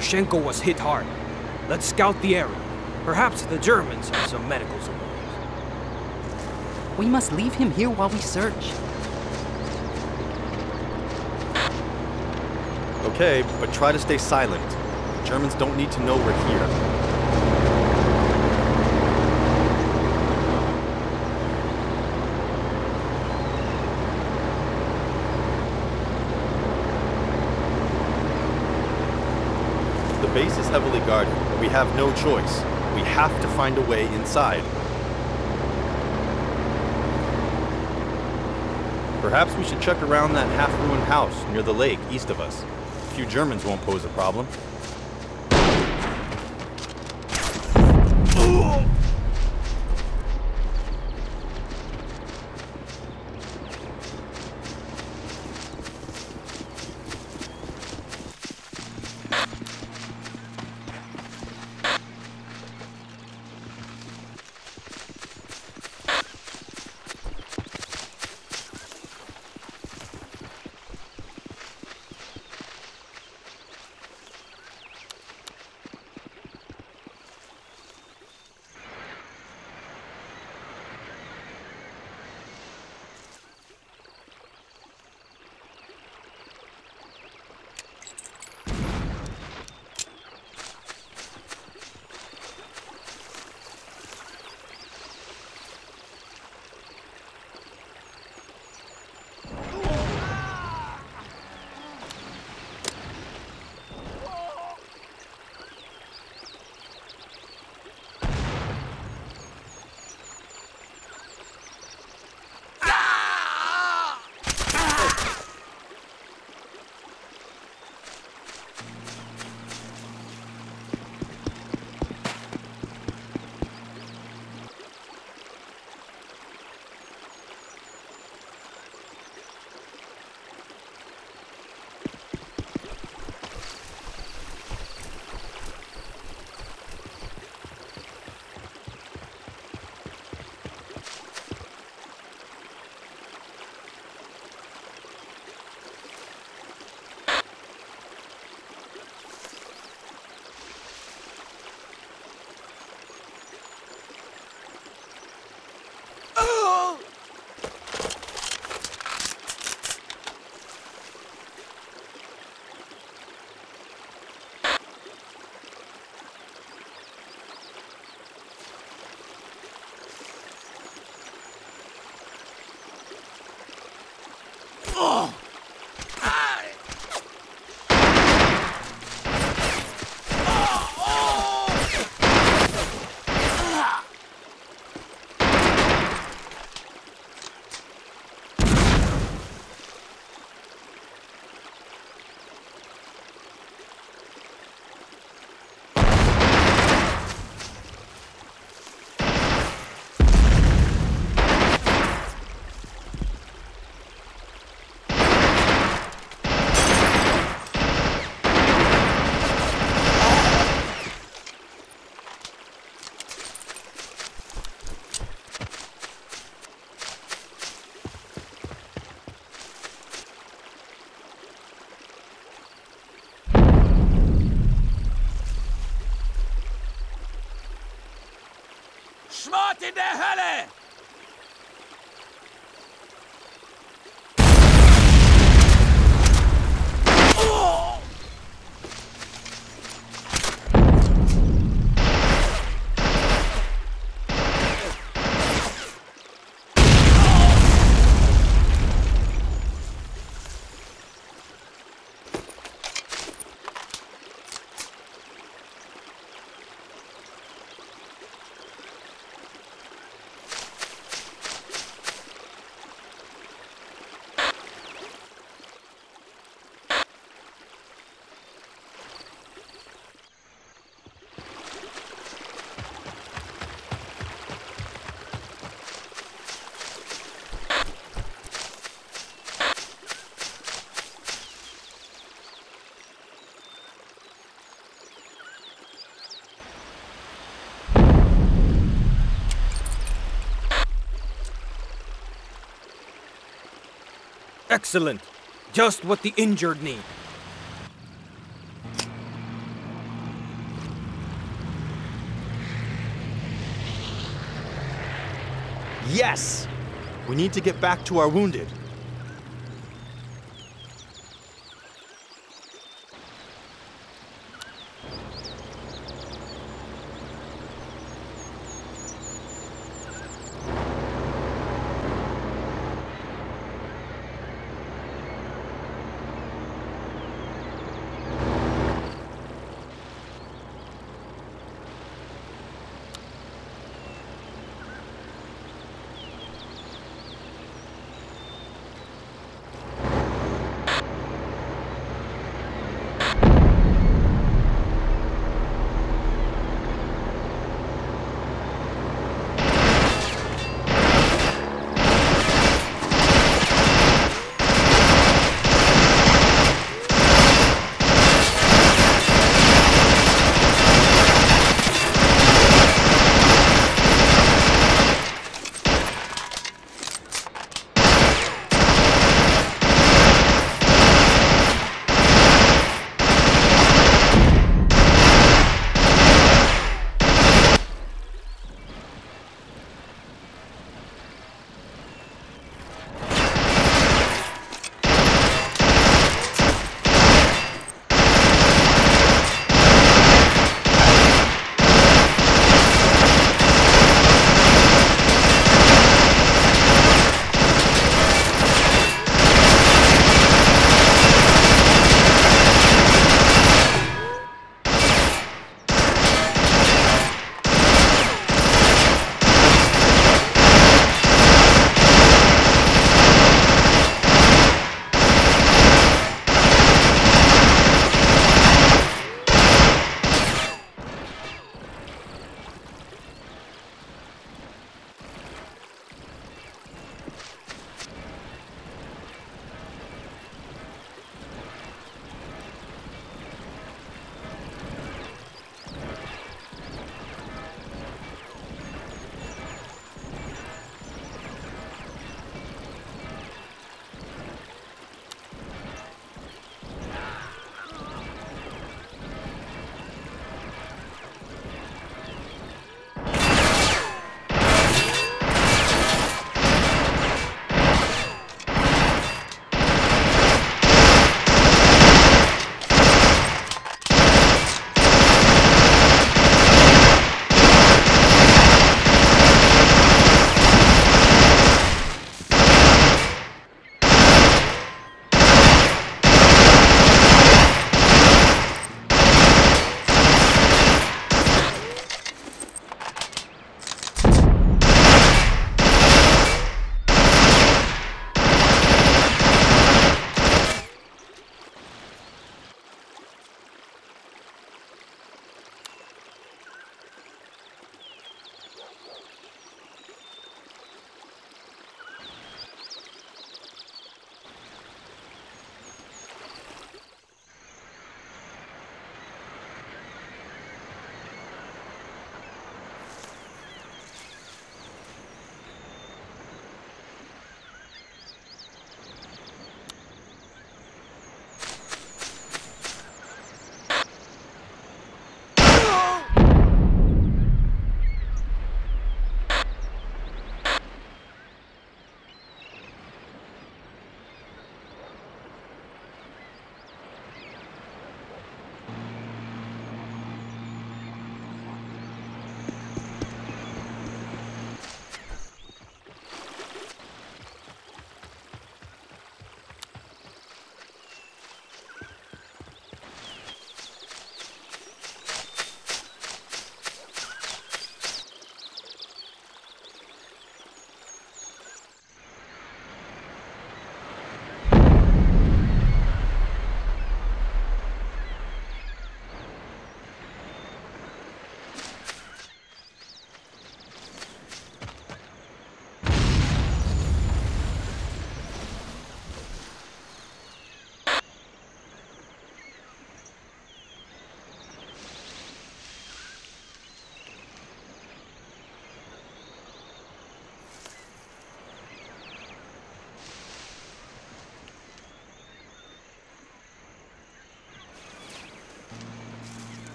Poroshenko was hit hard. Let's scout the area. Perhaps the Germans have some medical supplies. We must leave him here while we search. Okay, but try to stay silent. The Germans don't need to know we're here. The base is heavily guarded, but we have no choice. We have to find a way inside. Perhaps we should check around that half-ruined house near the lake east of us. A few Germans won't pose a problem. Schmort in der Hölle! Excellent. Just what the injured need. Yes! We need to get back to our wounded.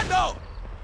Comando!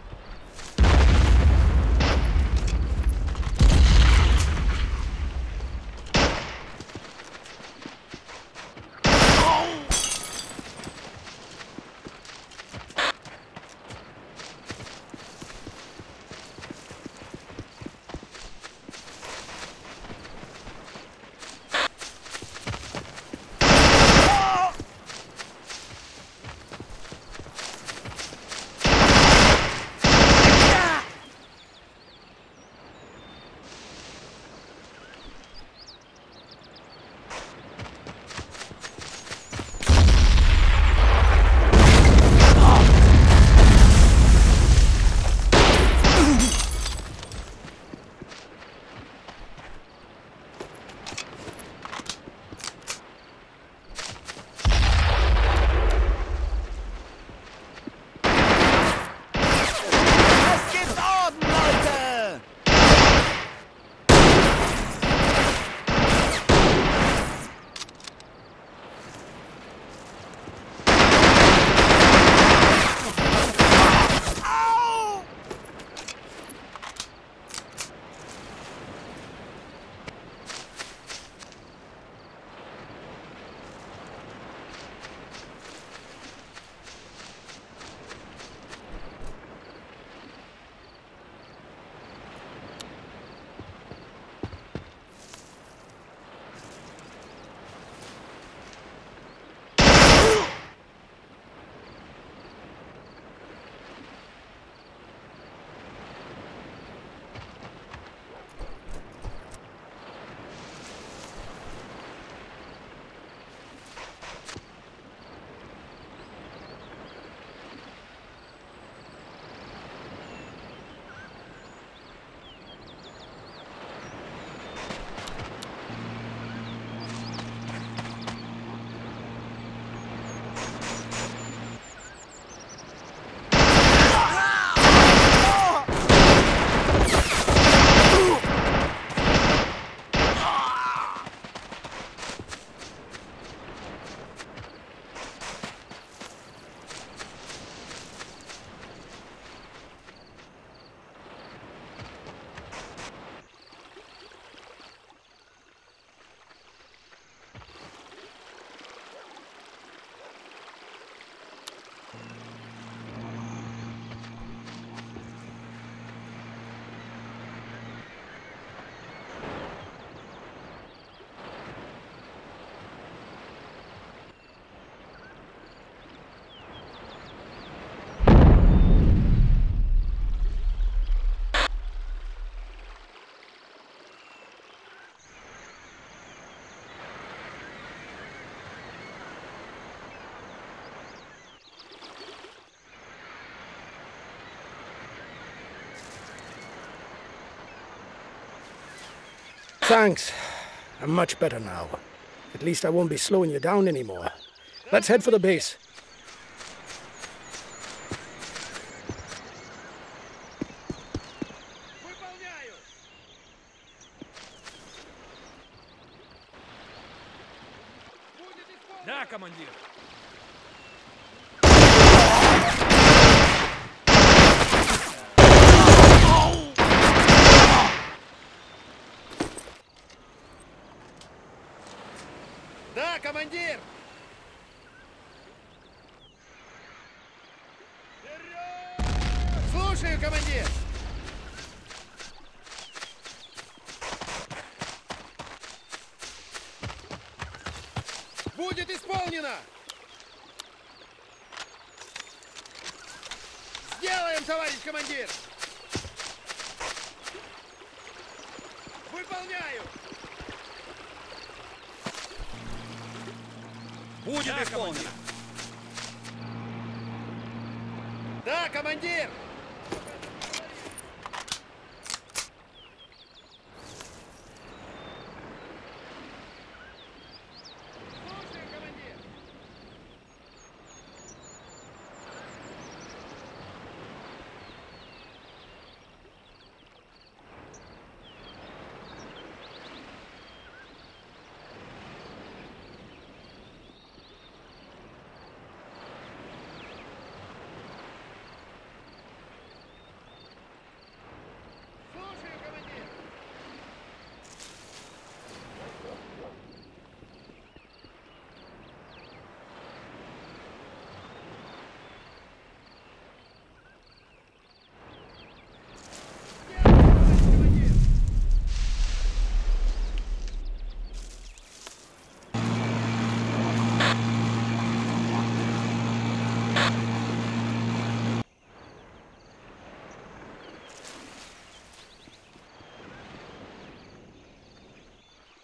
Thanks. I'm much better now. At least I won't be slowing you down anymore. Let's head for the base. Да, командир. Да, командир! Слушаю, командир! Будет исполнено! Сделаем, товарищ командир! Выполняю! Будет исполнено. Да, командир! Слушаю, командир!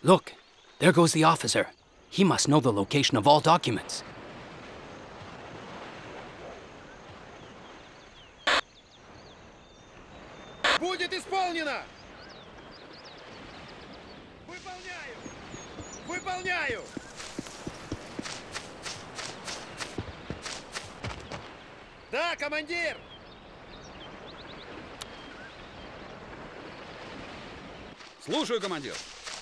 Look, there goes the officer. He must know the location of all documents. Будет исполнено! Выполняю! Выполняю! Да, командир! Слушаю, командир.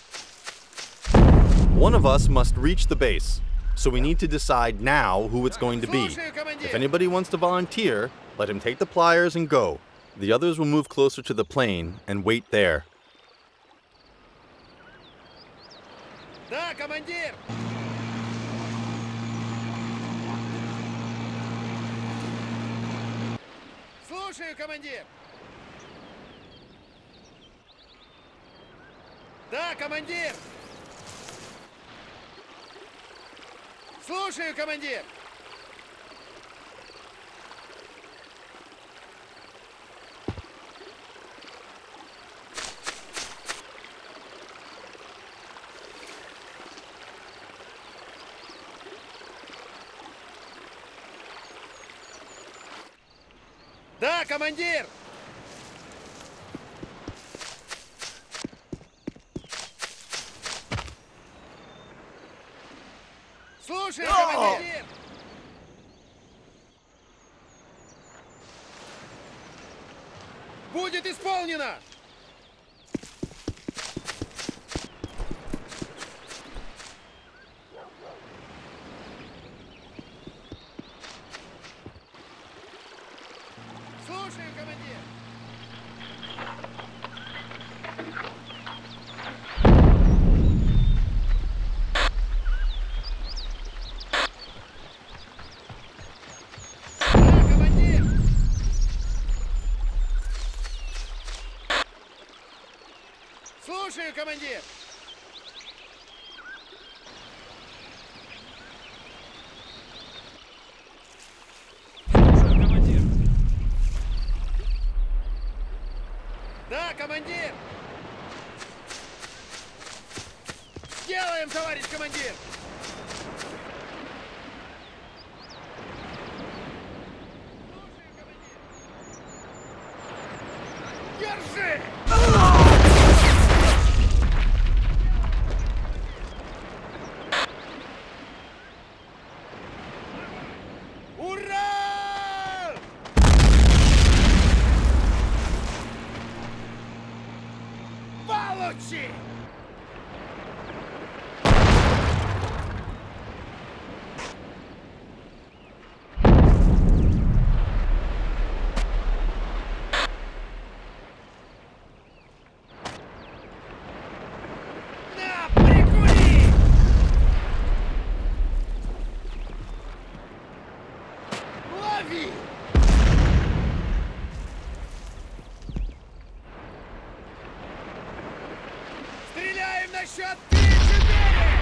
One of us must reach the base, so we need to decide now who it's going to be. Слушаю, командир! If anybody wants to volunteer, let him take the pliers and go. The others will move closer to the plane and wait there. Да, командир! Слушаю, командир! Да, командир! Слушаю, командир! Да, командир! Слушаю, командир! Будет исполнено! Слушаю, командир! Да, командир! Слушаю, командир! Слушаю, командир. Да, командир! Сделаем, товарищ командир! Держи! Ура! Получи! На, прикури! Лови! Стреляем на счет 3-4!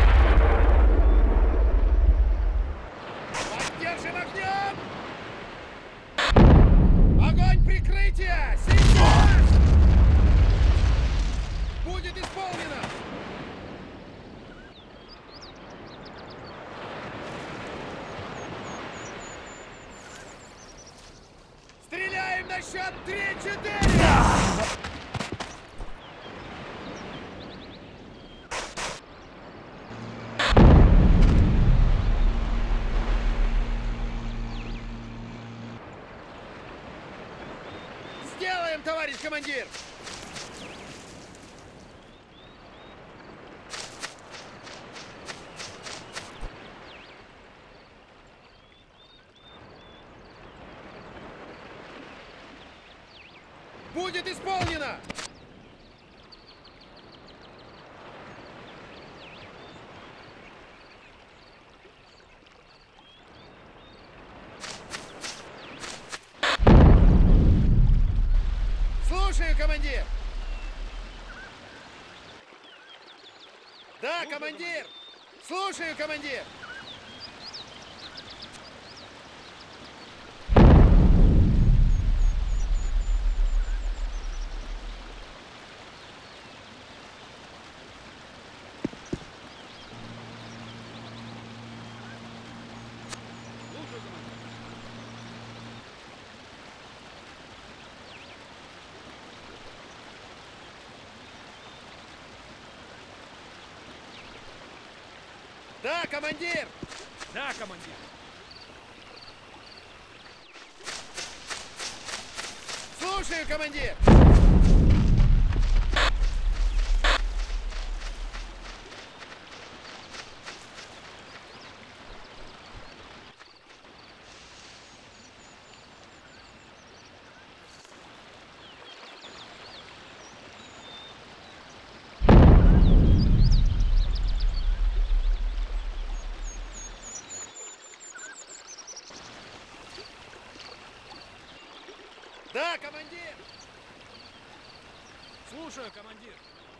Поддержим огнем! Огонь прикрытия! Сейчас! Будет исполнено! Стреляем на счет 3-4! Сделаем, товарищ командир! Будет исполнено! Слушаю, командир! Да, командир! Слушаю, командир! Да, командир! Да, командир. Слушаю, командир! Да, командир! Слушаю, командир.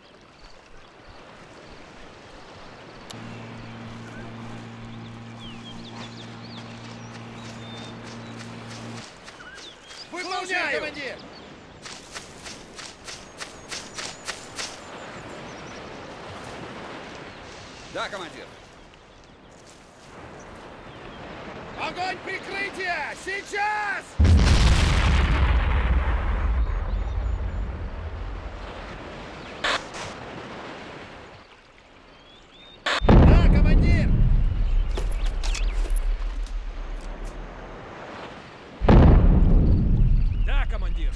Выполняю, командир! Да, командир. Огонь прикрытия! Сейчас! Да, командир! Да, командир.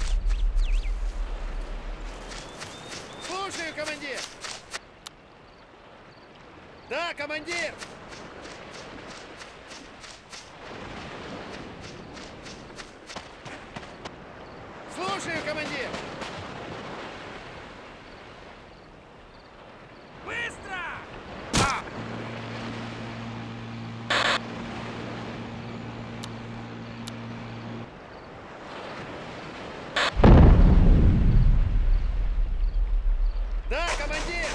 Слушаю, командир! Да, командир! Слушаю, командир! Быстро! Да, командир!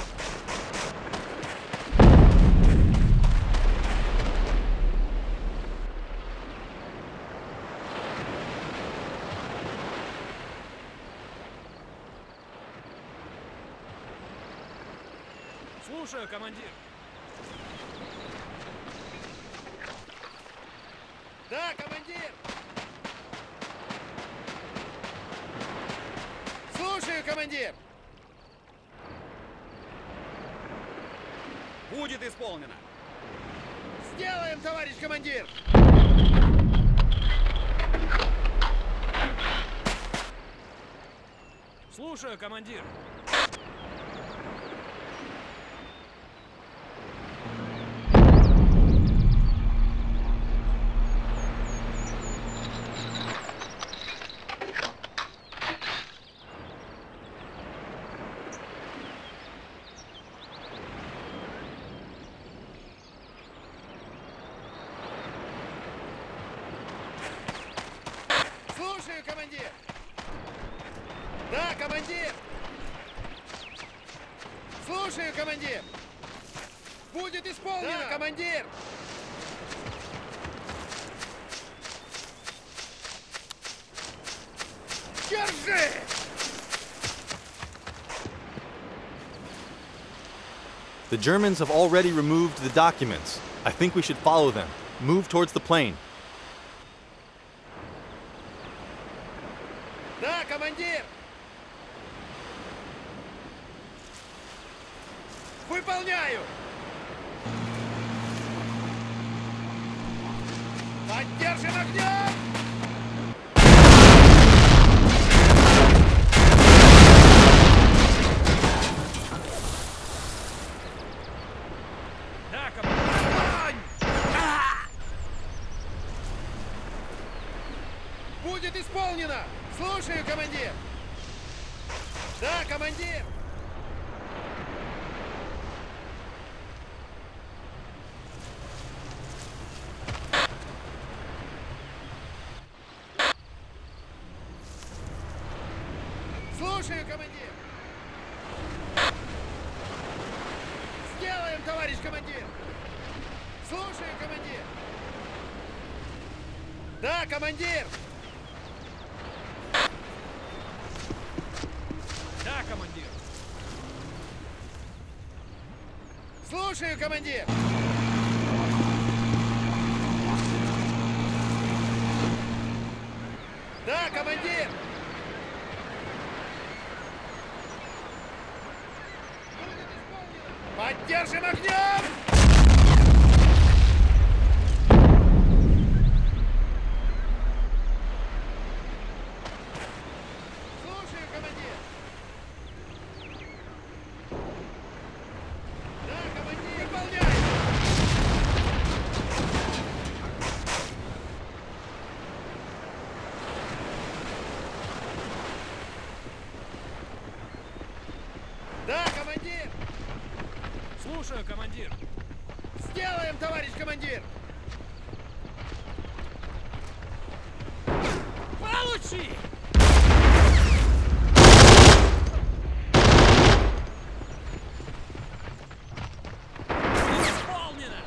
Слушаю, командир. Да, командир! Слушаю, командир! Будет исполнено. Сделаем, товарищ командир! Слушаю, командир. Слушаю, командир! Да, командир! Слушаю, командир! Будет исполнено! Да, командир! Держи! The Germans have already removed the documents. I think we should follow them. Move towards the plane. Да, командир! Выполняю! Поддержим огнем! Да, командир. Огонь! Будет исполнено! Слушаю, командир! Да, командир! Слушаю, командир! Сделаем, товарищ командир! Слушаю, командир! Да, командир! Да, командир. Слушаю, командир! Да, командир! Поддержим огнем! Да, командир! Слушаю, командир. Сделаем, товарищ командир! Получи! Исполнено!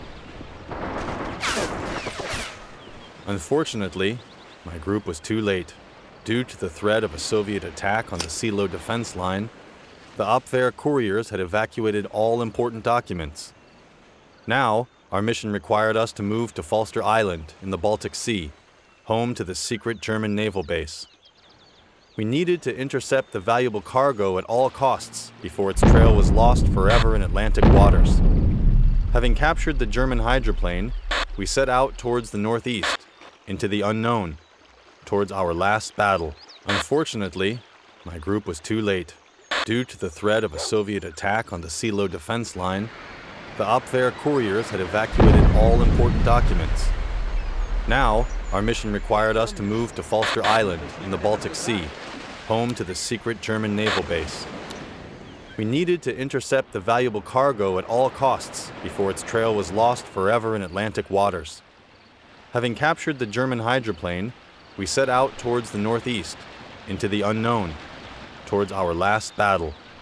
Unfortunately, my group was too late. Due to the threat of a Soviet attack on the Silo defense line, the Abwehr couriers had evacuated all important documents. Now, our mission required us to move to Falster Island in the Baltic Sea, home to the secret German naval base. We needed to intercept the valuable cargo at all costs before its trail was lost forever in Atlantic waters. Having captured the German hydroplane, we set out towards the northeast, into the unknown, towards our last battle. Unfortunately, my group was too late. Due to the threat of a Soviet attack on the Silo defense line, the Abwehr couriers had evacuated all important documents. Now, our mission required us to move to Falster Island in the Baltic Sea, home to the secret German naval base. We needed to intercept the valuable cargo at all costs before its trail was lost forever in Atlantic waters. Having captured the German hydroplane, we set out towards the northeast, into the unknown, towards our last battle.